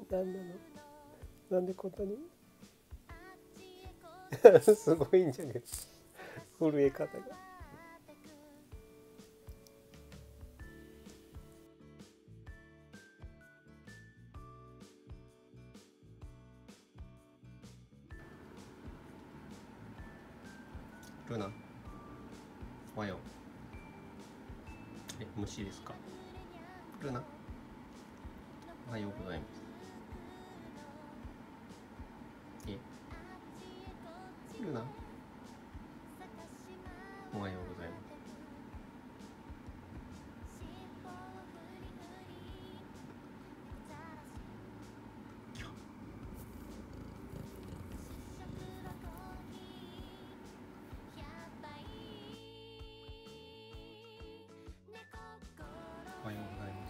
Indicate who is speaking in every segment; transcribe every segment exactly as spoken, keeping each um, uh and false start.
Speaker 1: なんなの、なんでこんなにすごいんじゃけど震え方が。ルナ、おはよう。え、虫ですか？ルナ、おはようございます。え、ルナ、おはようございます。おはようございます。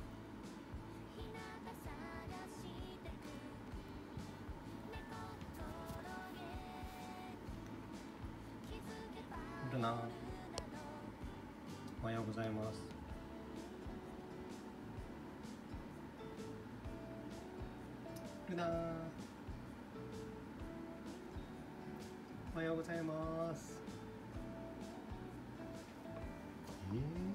Speaker 1: ルナ、おはようございます。ルナ、おはようございます。えー